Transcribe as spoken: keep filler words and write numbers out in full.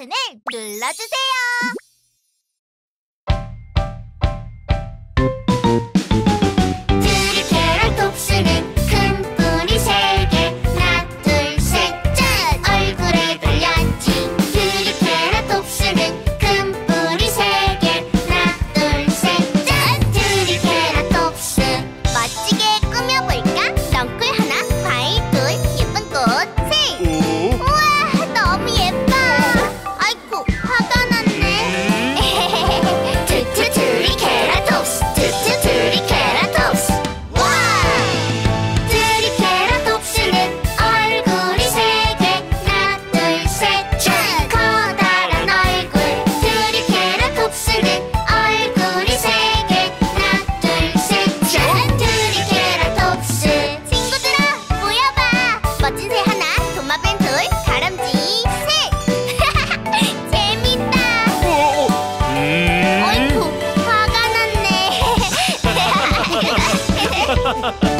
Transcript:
버튼을 눌러주세요. 트리케라톱스는 큰 뿌리 세 개, 하나 둘 셋 짠! 얼굴에 달렸지. 트리케라톱스는 큰 뿌리 세 개, 하나 둘 셋 짠! 트리케라톱스 멋지게 꾸며볼까? 넝쿨 하나, 과일 둘, 예쁜 꽃 셋. 우와, 너무 예뻐. 아이쿠, 화가 났네. 투투 트리케라톱스, 투투 트리케라톱스. 와! 트리케라톱스는 얼굴이 세 개, 하나 둘 셋 짠! 커다란 얼굴. 트리케라톱스는 얼굴이 세 개, 하나 둘 셋 짠! 트리케라톱스. 친구들아, 모여봐. 멋진 새 하나, 도마뱀 둘, 다람쥐 셋. 재밌다. 어이쿠, 화가 났네.